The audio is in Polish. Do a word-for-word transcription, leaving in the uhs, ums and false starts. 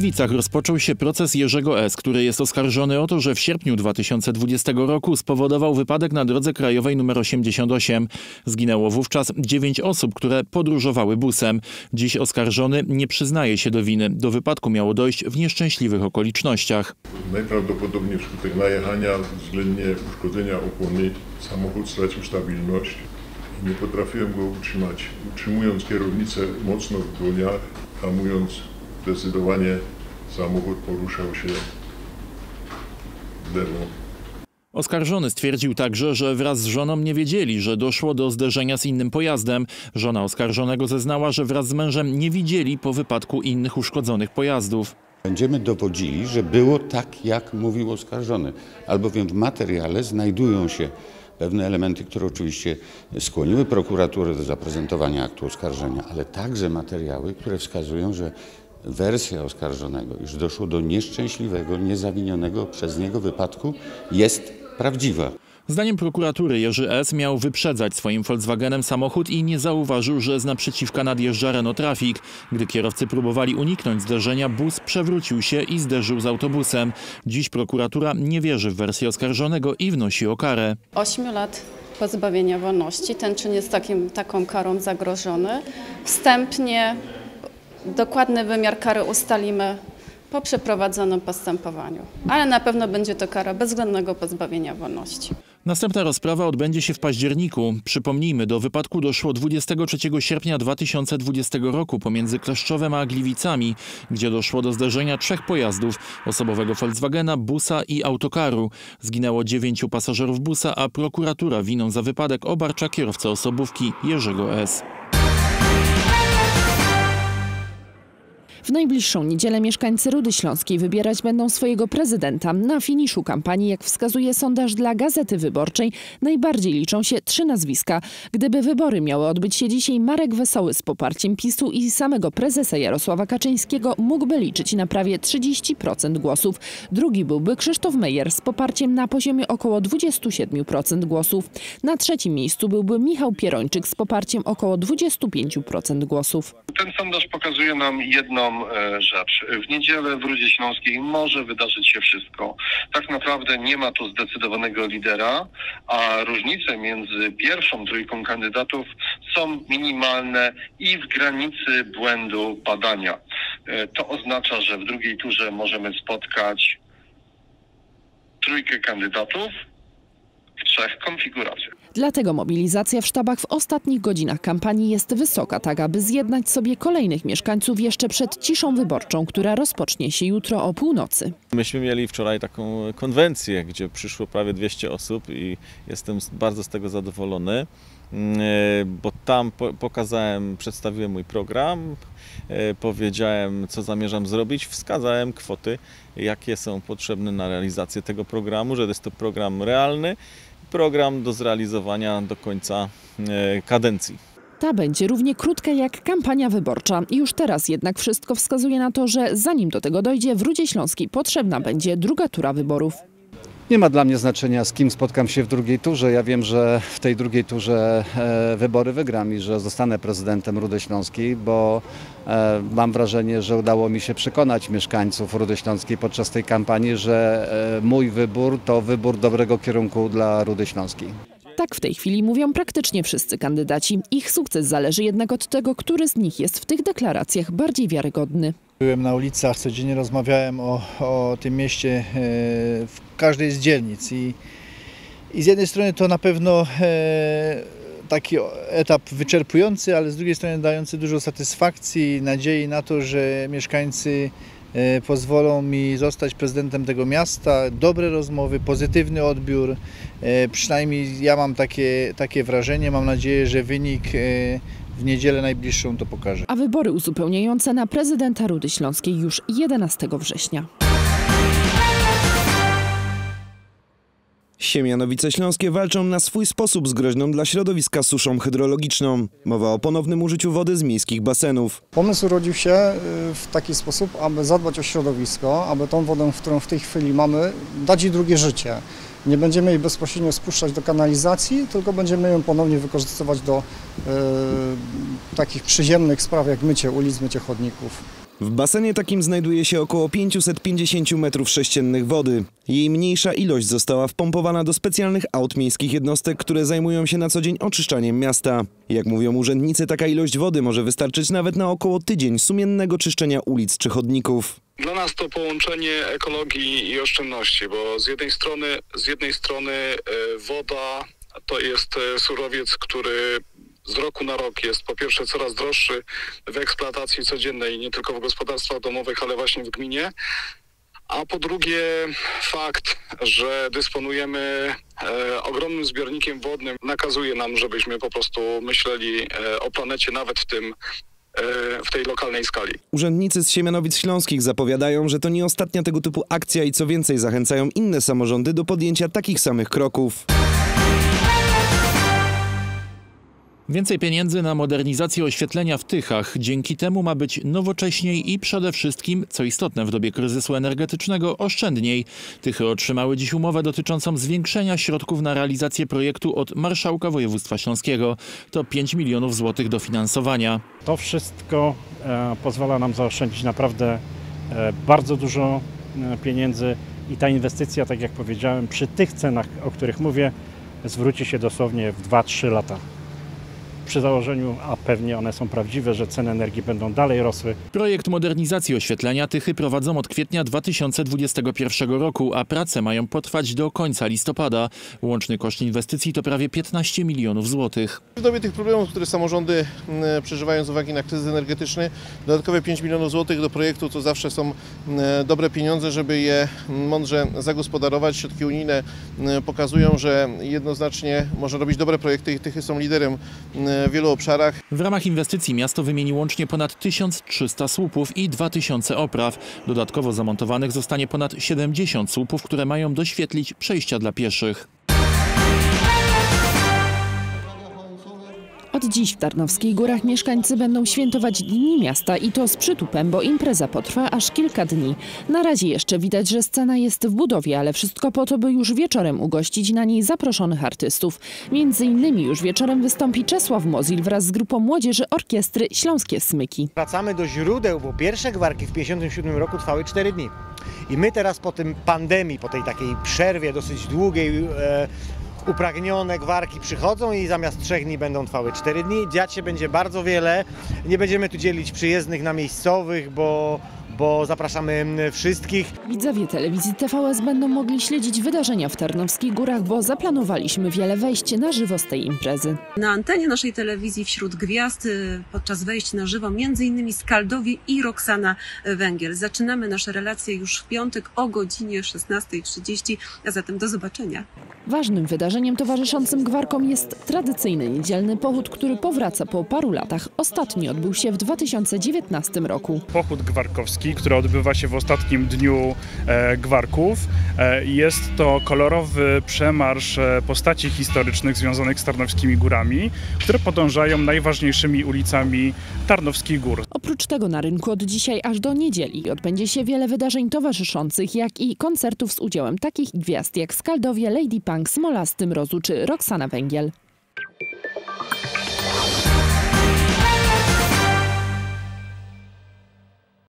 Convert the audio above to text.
Gliwicach rozpoczął się proces Jerzego S., który jest oskarżony o to, że w sierpniu dwa tysiące dwudziestego roku spowodował wypadek na drodze krajowej nr osiemdziesiąt osiem. Zginęło wówczas dziewięć osób, które podróżowały busem. Dziś oskarżony nie przyznaje się do winy. Do wypadku miało dojść w nieszczęśliwych okolicznościach. Najprawdopodobniej wskutek najechania, względnie uszkodzenia opony, samochód stracił stabilność. Nie potrafiłem go utrzymać. Utrzymując kierownicę mocno w dłoniach, hamując zdecydowanie, samochód poruszał się w lewo. Oskarżony stwierdził także, że wraz z żoną nie wiedzieli, że doszło do zderzenia z innym pojazdem. Żona oskarżonego zeznała, że wraz z mężem nie widzieli po wypadku innych uszkodzonych pojazdów. Będziemy dowodzili, że było tak, jak mówił oskarżony, albowiem w materiale znajdują się pewne elementy, które oczywiście skłoniły prokuraturę do zaprezentowania aktu oskarżenia, ale także materiały, które wskazują, że wersja oskarżonego, iż doszło do nieszczęśliwego, niezawinionego przez niego wypadku, jest prawdziwa. Zdaniem prokuratury Jerzy S. miał wyprzedzać swoim Volkswagenem samochód i nie zauważył, że z naprzeciwka nadjeżdża Renault Traffic. Gdy kierowcy próbowali uniknąć zderzenia, bus przewrócił się i zderzył z autobusem. Dziś prokuratura nie wierzy w wersję oskarżonego i wnosi o karę. Ośmiu lat pozbawienia wolności. Ten czyn jest takim, taką karą zagrożony. Wstępnie dokładny wymiar kary ustalimy po przeprowadzonym postępowaniu, ale na pewno będzie to kara bezwzględnego pozbawienia wolności. Następna rozprawa odbędzie się w październiku. Przypomnijmy, do wypadku doszło dwudziestego trzeciego sierpnia dwa tysiące dwudziestego roku pomiędzy Kleszczowem a Gliwicami, gdzie doszło do zderzenia trzech pojazdów: osobowego Volkswagena, busa i autokaru. Zginęło dziewięciu pasażerów busa, a prokuratura winą za wypadek obarcza kierowcę osobówki Jerzego S. W najbliższą niedzielę mieszkańcy Rudy Śląskiej wybierać będą swojego prezydenta. Na finiszu kampanii, jak wskazuje sondaż dla Gazety Wyborczej, najbardziej liczą się trzy nazwiska. Gdyby wybory miały odbyć się dzisiaj, Marek Wesoły z poparciem PiSu i samego prezesa Jarosława Kaczyńskiego mógłby liczyć na prawie trzydzieści procent głosów. Drugi byłby Krzysztof Mejer z poparciem na poziomie około dwudziestu siedmiu procent głosów. Na trzecim miejscu byłby Michał Pierończyk z poparciem około dwudziestu pięciu procent głosów. Ten sondaż pokazuje nam jedną rzecz. W niedzielę w Rudzie Śląskiej może wydarzyć się wszystko. Tak naprawdę nie ma tu zdecydowanego lidera, a różnice między pierwszą trójką kandydatów są minimalne i w granicy błędu badania. To oznacza, że w drugiej turze możemy spotkać trójkę kandydatów w trzech konfiguracjach. Dlatego mobilizacja w sztabach w ostatnich godzinach kampanii jest wysoka, tak aby zjednać sobie kolejnych mieszkańców jeszcze przed ciszą wyborczą, która rozpocznie się jutro o północy. Myśmy mieli wczoraj taką konwencję, gdzie przyszło prawie dwieście osób i jestem bardzo z tego zadowolony, bo tam pokazałem, przedstawiłem mój program, powiedziałem, co zamierzam zrobić, wskazałem kwoty, jakie są potrzebne na realizację tego programu, że jest to program realny, program do zrealizowania do końca kadencji. Ta będzie równie krótka jak kampania wyborcza. Już teraz jednak wszystko wskazuje na to, że zanim do tego dojdzie, w Rudzie Śląskiej potrzebna będzie druga tura wyborów. Nie ma dla mnie znaczenia, z kim spotkam się w drugiej turze. Ja wiem, że w tej drugiej turze e, wybory wygram i że zostanę prezydentem Rudy Śląskiej, bo e, mam wrażenie, że udało mi się przekonać mieszkańców Rudy Śląskiej podczas tej kampanii, że e, mój wybór to wybór dobrego kierunku dla Rudy Śląskiej. Tak w tej chwili mówią praktycznie wszyscy kandydaci. Ich sukces zależy jednak od tego, który z nich jest w tych deklaracjach bardziej wiarygodny. Byłem na ulicach, codziennie rozmawiałem o, o tym mieście w każdej z dzielnic i, i z jednej strony to na pewno taki etap wyczerpujący, ale z drugiej strony dający dużo satysfakcji i nadziei na to, że mieszkańcy pozwolą mi zostać prezydentem tego miasta. Dobre rozmowy, pozytywny odbiór, przynajmniej ja mam takie, takie wrażenie, mam nadzieję, że wynik w niedzielę najbliższą to pokaże. A wybory uzupełniające na prezydenta Rudy Śląskiej już jedenastego września. Siemianowice Śląskie walczą na swój sposób z groźną dla środowiska suszą hydrologiczną. Mowa o ponownym użyciu wody z miejskich basenów. Pomysł urodził się w taki sposób, aby zadbać o środowisko, aby tą wodę, którą w tej chwili mamy, dać jej drugie życie. Nie będziemy jej bezpośrednio spuszczać do kanalizacji, tylko będziemy ją ponownie wykorzystywać do e, takich przyziemnych spraw jak mycie ulic, mycie chodników. W basenie takim znajduje się około pięćset pięćdziesiąt metrów sześciennych wody. Jej mniejsza ilość została wpompowana do specjalnych aut miejskich jednostek, które zajmują się na co dzień oczyszczaniem miasta. Jak mówią urzędnicy, taka ilość wody może wystarczyć nawet na około tydzień sumiennego czyszczenia ulic czy chodników. Dla nas to połączenie ekologii i oszczędności, bo z jednej strony, z jednej strony woda to jest surowiec, który z roku na rok jest po pierwsze coraz droższy w eksploatacji codziennej, nie tylko w gospodarstwach domowych, ale właśnie w gminie. A po drugie fakt, że dysponujemy e, ogromnym zbiornikiem wodnym, nakazuje nam, żebyśmy po prostu myśleli e, o planecie nawet w tym, w tej lokalnej skali. Urzędnicy z Siemianowic Śląskich zapowiadają, że to nie ostatnia tego typu akcja i co więcej zachęcają inne samorządy do podjęcia takich samych kroków. Więcej pieniędzy na modernizację oświetlenia w Tychach. Dzięki temu ma być nowocześniej i przede wszystkim, co istotne w dobie kryzysu energetycznego, oszczędniej. Tychy otrzymały dziś umowę dotyczącą zwiększenia środków na realizację projektu od Marszałka Województwa Śląskiego. To pięć milionów złotych dofinansowania. To wszystko e, pozwala nam zaoszczędzić naprawdę e, bardzo dużo e, pieniędzy i ta inwestycja, tak jak powiedziałem, przy tych cenach, o których mówię, zwróci się dosłownie w dwa trzy lata. Przy założeniu, a pewnie one są prawdziwe, że ceny energii będą dalej rosły. Projekt modernizacji oświetlenia Tychy prowadzą od kwietnia dwa tysiące dwudziestego pierwszego roku, a prace mają potrwać do końca listopada. Łączny koszt inwestycji to prawie piętnaście milionów złotych. W dobie tych problemów, które samorządy przeżywają z uwagi na kryzys energetyczny, dodatkowe pięć milionów złotych do projektu to zawsze są dobre pieniądze, żeby je mądrze zagospodarować. Środki unijne pokazują, że jednoznacznie można robić dobre projekty i Tychy są liderem w wielu obszarach. W ramach inwestycji miasto wymieni łącznie ponad tysiąc trzysta słupów i dwa tysiące opraw. Dodatkowo zamontowanych zostanie ponad siedemdziesiąt słupów, które mają doświetlić przejścia dla pieszych. Od dziś w Tarnowskich Górach mieszkańcy będą świętować Dni Miasta i to z przytupem, bo impreza potrwa aż kilka dni. Na razie jeszcze widać, że scena jest w budowie, ale wszystko po to, by już wieczorem ugościć na niej zaproszonych artystów. Między innymi już wieczorem wystąpi Czesław Mozil wraz z grupą młodzieży orkiestry Śląskie Smyki. Wracamy do źródeł, bo pierwsze gwarki w pięćdziesiątym siódmym roku trwały cztery dni. I my teraz po tym pandemii, po tej takiej przerwie dosyć długiej, e, upragnione gwarki przychodzą i zamiast trzech dni będą trwały cztery dni. Dziać się będzie bardzo wiele. Nie będziemy tu dzielić przyjezdnych na miejscowych, bo, bo zapraszamy wszystkich. Widzowie telewizji T V S będą mogli śledzić wydarzenia w Tarnowskich Górach, bo zaplanowaliśmy wiele wejść na żywo z tej imprezy. Na antenie naszej telewizji wśród gwiazd podczas wejść na żywo między innymi Skaldowie i Roxana Węgiel. Zaczynamy nasze relacje już w piątek o godzinie szesnastej trzydzieści, a zatem do zobaczenia. Ważnym wydarzeniem towarzyszącym gwarkom jest tradycyjny niedzielny pochód, który powraca po paru latach. Ostatni odbył się w dwa tysiące dziewiętnastym roku. Pochód gwarkowski, który odbywa się w ostatnim dniu e, gwarków. E, jest to kolorowy przemarsz e, postaci historycznych związanych z Tarnowskimi Górami, które podążają najważniejszymi ulicami Tarnowskich Gór. Oprócz tego na rynku od dzisiaj aż do niedzieli odbędzie się wiele wydarzeń towarzyszących, jak i koncertów z udziałem takich gwiazd jak Skaldowie, Lady Punk, Smolasty Mrozu czy Roxana Węgiel.